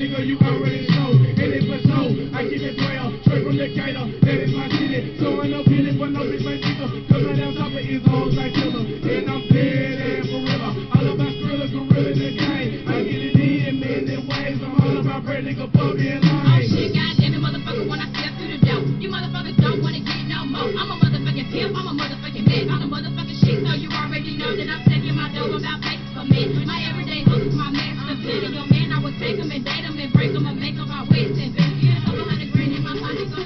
Nigga, you already know, and it's for show. I keep it 12, straight from the gator. That is my city. So ain't no pity for no bitch, my nigga. Cause right now, top of his hoes like killer. And I'm dead and forever. All about gorilla in the game. I get it in many ways. I'm all about bread, nigga, fuck me and line. Oh shit, goddamn it, motherfucker, when I step through the door. You motherfuckers don't wanna get no more. I'm a motherfucking pimp, I'm a motherfucking man. I'm a motherfucking shit, so you already know that I'm taking my dough about face for me. My everyday hustle, my master plan. Your man, I would take him and date him and break him and make him my waist and bend. Get a couple $100 grand in my pocket, go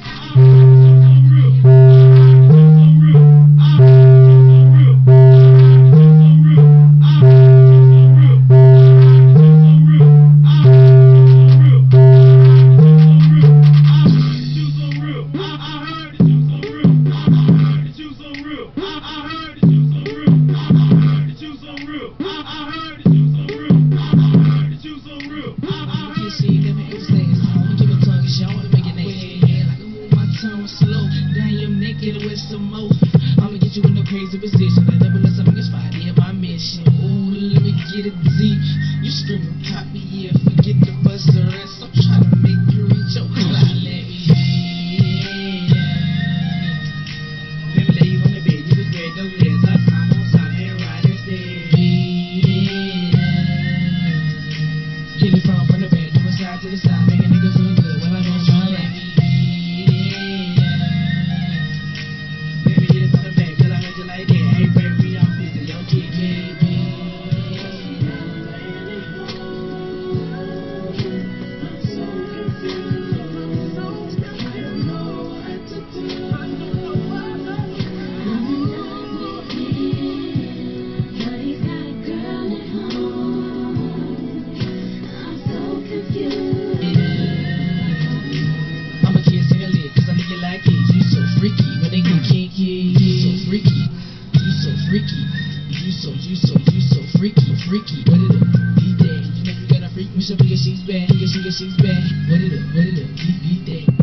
with some more. I'ma get you in a crazy position. The devil is something is fighting my mission. Ooh, let me get it deep. You screaming, copy, yeah, forget the buzz the rest. I'm trying to make you reach your clock. Let me lay you on the bed, you was red, no legs. I climb on top and ride instead. Get it from the back, do it side to the side, make a nigga feel good when I'm on my rap. You so freaky. What it up? Beat that. You know you got a freak. Wish up, she's bad. She's bad. What it up? Beat that.